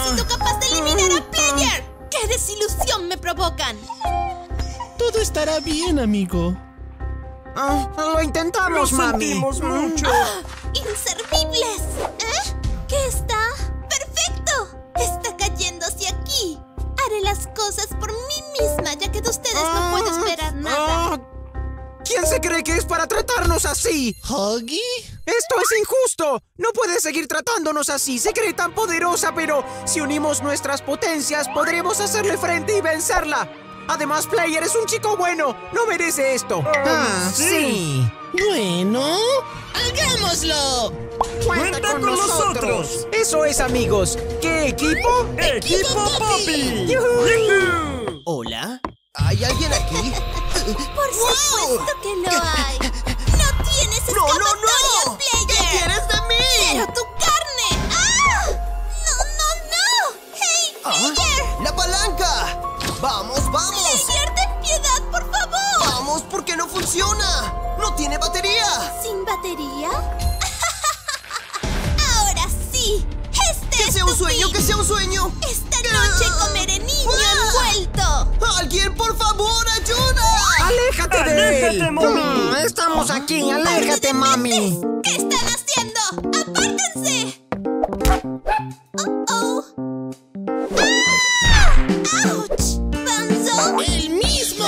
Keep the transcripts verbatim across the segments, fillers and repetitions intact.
sido capaz de eliminar a Player. ¡Qué desilusión me provocan! Todo estará bien, amigo. Ah, lo intentamos, Lo mami. sentimos mucho. ¡Ah! ¡Inservibles! ¿Eh? ¿Qué está? ¡Perfecto! Está cayendo hacia aquí. Haré las cosas por mí misma, ya que de ustedes no puedo esperar nada. Ah, ¿quién se cree que es para tratarnos así? ¿Huggy? ¡Esto es injusto! No puedes seguir tratándonos así. Se cree tan poderosa, pero si unimos nuestras potencias, podremos hacerle frente y vencerla. Además, Player es un chico bueno. No merece esto. Ah, sí. Bueno, hagámoslo. ¡Cuenta con nosotros! Eso es, amigos. ¿Qué equipo? ¡Equipo Poppy! ¡Yujú! ¿Hola? ¿Hay alguien aquí? Por supuesto que lo hay. ¡No tienes ¡No, no, escapatoria, no! Player! ¿Qué quieres de mí? ¡Quiero tu carne! ¡Ah! ¡No, no, no! ¡Hey, ¿Ah? Player! ¡La palanca! ¡Vamos, vamos! ¡Player, ten piedad, por favor! ¡Vamos, porque no funciona! ¡No tiene batería! ¿Sin batería? Ahora sí. Este ¡Que es sea tu un sueño, fin. que sea un sueño! Esta noche comeré niño ¡Ah! envuelto. ¡Alguien, por favor, ayuda! ¡Aléjate de él! ¡Aléjate, mami! Mm, estamos aquí. ¡Aléjate, mami! ¿Qué están haciendo? ¡Apártense! Oh, oh. ¡Ah! ¡Auch! ¿Banzo? ¡El mismo!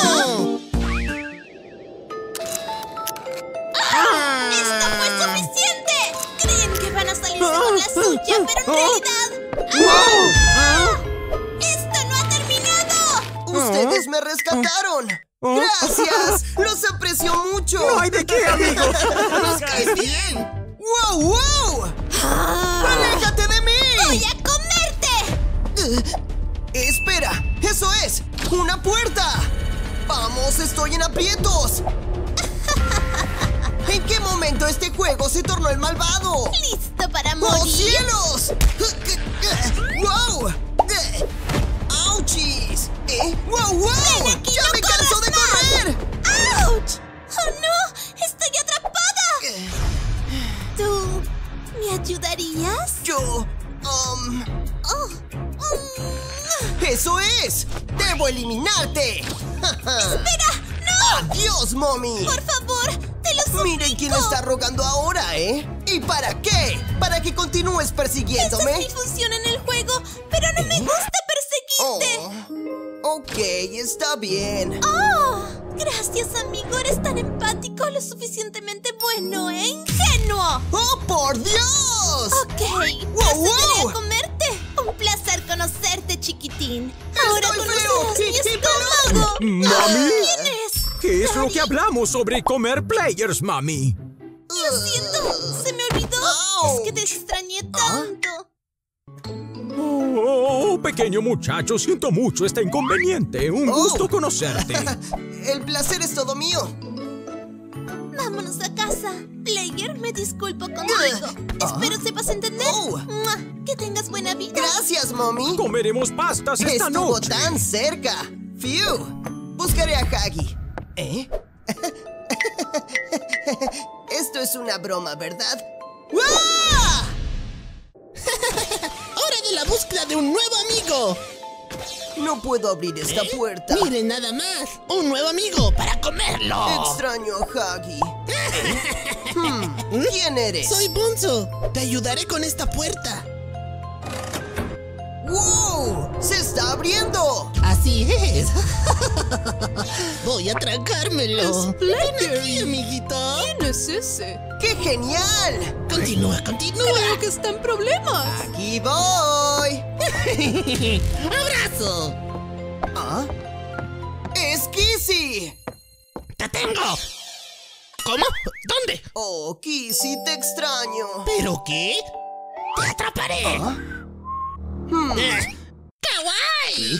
¡Ah! ¡Esto fue suficiente! Creen que van a salirse con la suya, pero en realidad... ¡Ah! ¡Esto no ha terminado! ¡Ustedes me rescataron! ¡Gracias! ¡Los aprecio mucho! ¡No hay de qué, amigo! ¡Nos caes bien! ¡Wow, wow! ¡Aléjate de mí! ¡Voy a comerte! ¡Espera! ¡Eso es! ¡Una puerta! ¡Vamos! ¡Estoy en aprietos! ¿En qué momento este juego se tornó el malvado? ¡Listo para ¡Oh, morir! cielos! ¡Wow! ¡Auchis! ¿Eh? ¡Wow, wow! ¡Ven aquí, ¡Ya no me canso corras de más! correr! ¡Auch! ¡Oh, no! ¡Estoy atrapada! ¿Tú me ayudarías? Yo... Um, Oh, mm. ¡Eso es! ¡Debo eliminarte! ¡Espera! ¡No! ¡Adiós, mommy! ¡Por favor! ¡Te lo suplico! Miren quién está rogando ahora, ¿eh? ¿Y para qué? ¿Para que continúes Esa persiguiéndome? es mi función en el juego, pero no me gusta perseguirte. Oh, ok, está bien. Oh, gracias, amigo. Eres tan empático, lo suficientemente bueno e ingenuo. ¡Oh, por Dios! Ok, Wow, procederé wow. a comerte. Un placer conocerte, chiquitín. Ahora Estoy conocerás feo mi y- y estómago. ¡Mami! ¿Quién es? ¿Qué es lo que hablamos sobre comer Players, mami? Lo siento, se me olvidó. Es que te extrañé tanto. Oh, pequeño muchacho, siento mucho este inconveniente. Un Oh. gusto conocerte. El placer es todo mío. Vámonos a casa. Player, me disculpo contigo. Espero sepas entender. Oh. Mua, que tengas buena vida. Gracias, mommy. Comeremos pastas esta Estuvo noche. tan cerca. Phew. Buscaré a Huggy. ¿Eh? Esto es una broma, ¿verdad? ¡Ah! ¡Hora de la búsqueda de un nuevo amigo! No puedo abrir esta puerta. Miren nada más, un nuevo amigo para comerlo. Extraño a Huggy. Hmm, ¿quién eres? Soy Bunzo, te ayudaré con esta puerta. ¡Wow! ¡Se está abriendo! Así es. Voy a tragármelo. Ven aquí, amiguito. ¿Quién es ese? ¡Qué genial! Continúa, continúa. Creo que está en problemas. ¡Aquí voy! ¡Abrazo! ¿Ah? ¡Es Kissy! ¡Te tengo! ¿Cómo? ¿Dónde? Oh, Kissy, te extraño. ¿Pero qué? ¡Te atraparé! Hmm. Eh, ¡Kawaii!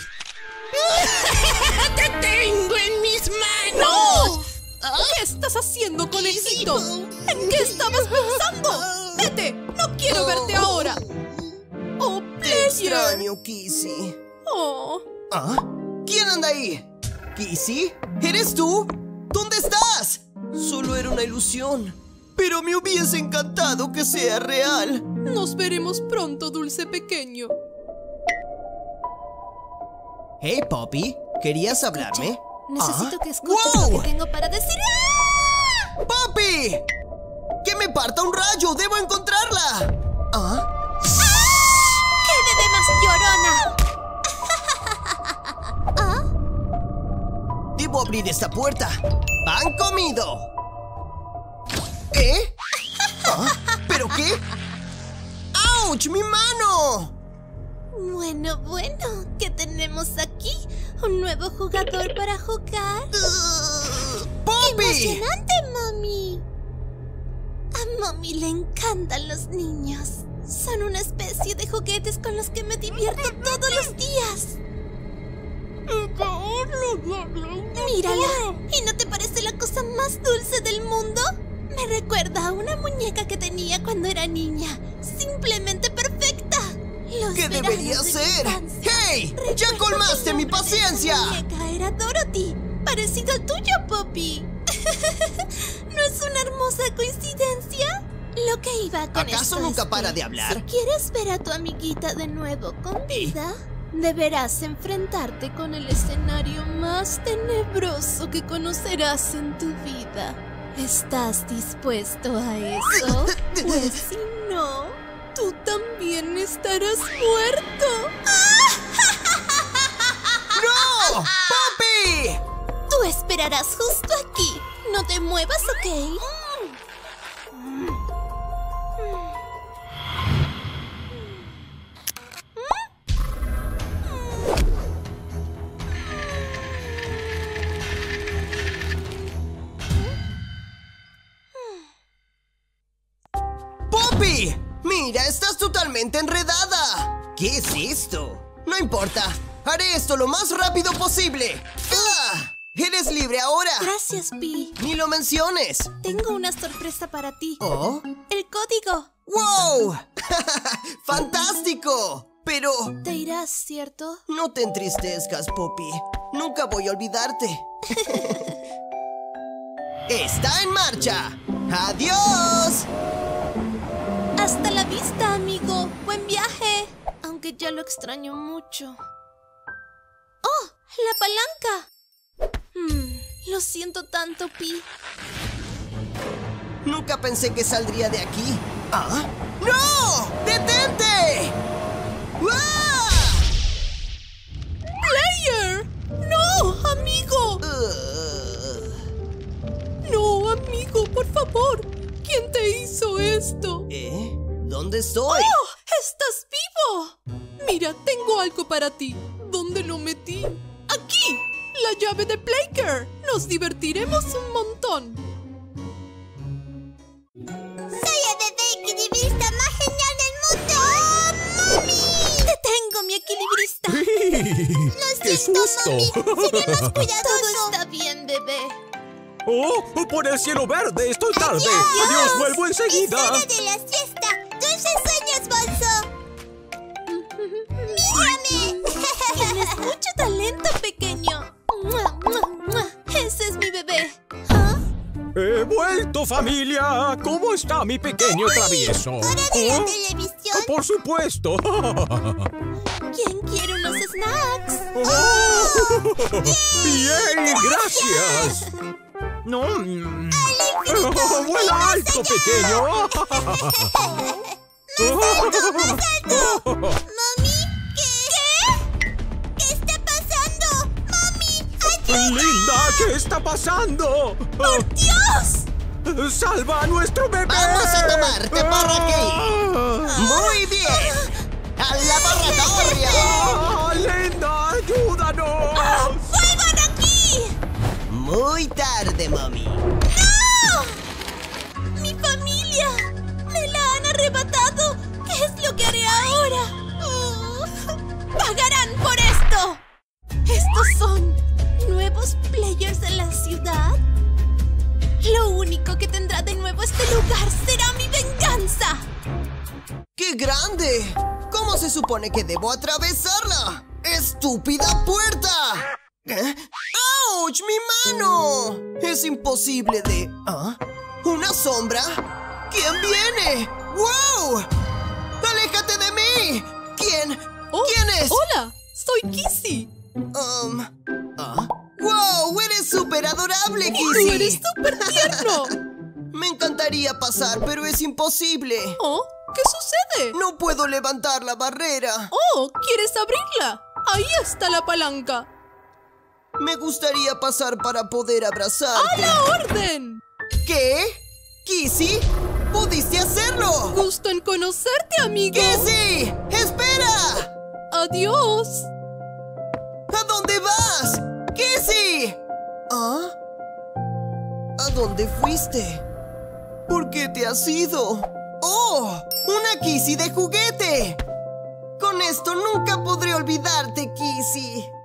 ¡Te tengo en mis manos! ¿Qué estás haciendo, conejito? ¿En qué estabas pensando? ¡Vete! ¡No quiero verte ahora! ¡Oh, Te Player! extraño, Kissy. Oh, ¿Ah? ¿Quién anda ahí? ¿Kissy? ¿Eres tú? ¿Dónde estás? Solo era una ilusión. Pero me hubiese encantado que sea real. nos veremos pronto, dulce pequeño. Hey, Poppy, ¿querías hablarme? Necesito ¿Ah? que escuches ¡Wow! lo que tengo para decir. ¡Ah! ¡Poppy! ¡Que me parta un rayo! ¡Debo encontrarla! ¿Ah? ¡Qué bebé más llorona! ¿Ah? Debo abrir esta puerta. ¡Han comido! ¿Eh? ¿Ah? ¿Pero qué? ¡Auch! ¡Mi mano! Bueno, bueno, ¿qué tenemos aquí? ¿Un nuevo jugador para jugar? Uh, ¡Poppy! ¡Emocionante, mami! A mami le encantan los niños. Son una especie de juguetes con los que me divierto todos los días. Mírala, ¿y no te parece la cosa más dulce del mundo? Me recuerda a una muñeca que tenía cuando era niña. Simplemente perfecta. Los ¿Qué veranos debería de mi ser? infancia. ¡Hey! ¡Ya Recuerdo colmaste que el mi nombre de esa paciencia! muñeca era Dorothy, parecido al tuyo, Poppy. ¿No es una hermosa coincidencia? Lo que iba con ¿Acaso esto nunca es para que, de hablar? Si quieres ver a tu amiguita de nuevo con vida, deberás enfrentarte con el escenario más tenebroso que conocerás en tu vida. ¿Estás dispuesto a eso? Pues si no, tú también estarás muerto. ¡No! ¡Poppy! Tú esperarás justo aquí. No te muevas, ¿ok? ¡Poppy! ¡Mira, estás totalmente enredada! ¿Qué es esto? No importa. Haré esto lo más rápido posible. ¡Ah! ¡Eres libre ahora! Gracias, Pi. ¡Ni lo menciones! Tengo una sorpresa para ti. ¿Oh? El código. ¡Wow! ¡Fantástico! Pero Te irás, ¿cierto? no te entristezcas, Poppy. Nunca voy a olvidarte. ¡Está en marcha! ¡Adiós! Hasta la vista, amigo. Buen viaje. Aunque ya lo extraño mucho. ¡Oh! ¡La palanca! Hmm, lo siento tanto, Pi. Nunca pensé que saldría de aquí. ¿Ah? ¡No! ¡Detente! ¡Ah! ¡Player! ¡No, amigo! Uh, No, amigo, por favor. ¿Quién te hizo esto? ¿Eh? ¿Dónde estoy? ¡Oh! ¡Estás vivo! Mira, tengo algo para ti. ¿Dónde lo metí? ¡Aquí! ¡La llave de Plaker! ¡Nos divertiremos un montón! ¡Soy el bebé equilibrista más genial del mundo! ¡Oh, mami! ¡Te tengo, mi equilibrista! Lo ¡Qué siento, susto! mami. Seré más cuidadoso. Todo está bien, bebé. ¡Oh! ¡Por el cielo verde! ¡Estoy tarde! ¡Adiós! ¡Vuelvo enseguida! de la siesta! ¡Dulces sueños, bolso! ¡Mírame! Tienes mucho talento, pequeño. ¡Mua, mua, mua! ¡Ese es mi bebé! ¿Ah? ¡He vuelto, familia! ¿Cómo está mi pequeño travieso? ¿Oh? televisión? ¡Por supuesto! ¿Quién quiere unos snacks? ¡Oh! ¡Bien! ¡Gracias! ¡No! mm. Oh, ¡vuela alto, pequeño! ¡Mami! ¿Qué? ¿Qué? ¿Qué está pasando? ¡Mami! ¡Linda! ¿Qué está pasando? ¡Por Dios! ¡Salva a nuestro bebé! ¡Vamos a tomarte por aquí! Ah. ¡Muy bien! ¡Al laboratorio! ¡Ah, Linda! ¡Ayúdanos! ¡Fuego aquí! Muy tarde, mami. ¡No! ¡Mi familia! ¡Me la han arrebatado! ¿Qué es lo que haré ahora? Oh, ¡pagarán por esto! ¿Estos son nuevos players en la ciudad? Lo único que tendrá de nuevo este lugar será mi venganza. ¡Qué grande! ¿Cómo se supone que debo atravesarla? ¡Estúpida puerta! ¿Eh? ¡Auch! ¡Mi mano! Es imposible de... ¿Ah? ¿Una sombra? ¿Quién viene? ¡Wow! ¡Aléjate de mí! ¿Quién? Oh, ¿Quién es? ¡Hola! ¡Soy Kissy! Um, ¿ah? ¡Wow! ¡Eres súper adorable, ¡Y Kissy! tú eres súper tierno! Me encantaría pasar, pero es imposible. ¿Oh? ¿Qué sucede? No puedo levantar la barrera. ¡Oh! ¿Quieres abrirla? Ahí está la palanca. Me gustaría pasar para poder ¡A abrazarte. la orden! ¿Qué? ¿Kissy? ¡Pudiste hacerlo! Gusto en conocerte, amigo. ¡Kissy! ¡Espera! Adiós. ¿A dónde vas? ¡Kissy! ¿Ah? ¿A dónde fuiste? ¿Por qué te has ido? ¡Oh! ¡Una Kissy de juguete! Con esto nunca podré olvidarte, Kissy.